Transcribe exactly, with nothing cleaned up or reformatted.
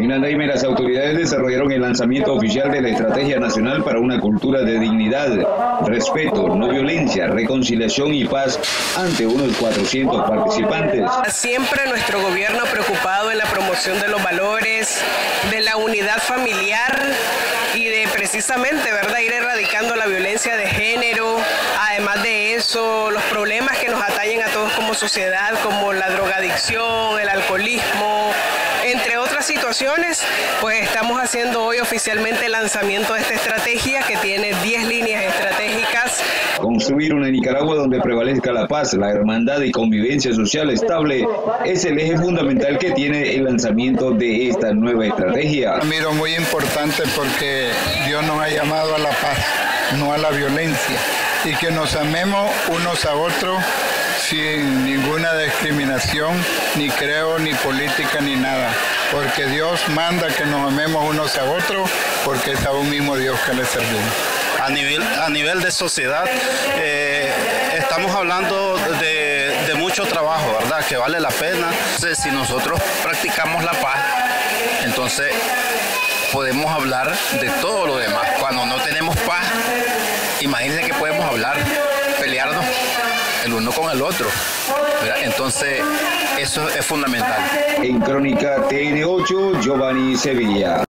En Andaime, las autoridades desarrollaron el lanzamiento oficial de la Estrategia Nacional para una Cultura de Dignidad, Respeto, No Violencia, Reconciliación y Paz ante unos cuatrocientos participantes. Siempre nuestro gobierno preocupado en la promoción de los valores, de la unidad familiar y de precisamente, ¿verdad?, ir erradicando la violencia de género. Además de eso, los problemas que nos atañen a todos como sociedad, como la drogadicción, el alcoholismo, entre otras situaciones, pues estamos haciendo hoy oficialmente el lanzamiento de esta estrategia que tiene diez líneas estratégicas. Construir una Nicaragua donde prevalezca la paz, la hermandad y convivencia social estable es el eje fundamental que tiene el lanzamiento de esta nueva estrategia. Miro muy importante porque Dios nos ha llamado a la paz, no a la violencia, y que nos amemos unos a otros sin ninguna discriminación, ni creo, ni política, ni nada, porque Dios manda que nos amemos unos a otros, porque es a un mismo Dios que le servimos. A nivel, a nivel de sociedad, eh, estamos hablando de, de mucho trabajo, ¿verdad?, que vale la pena. Entonces, si nosotros practicamos la paz, entonces podemos hablar de todo lo demás. Cuando no tenemos paz, imagínense que podemos hablar, pelearnos el uno con el otro, ¿verdad? Entonces, eso es fundamental. En Crónica T N ocho, Giovanni Sevilla.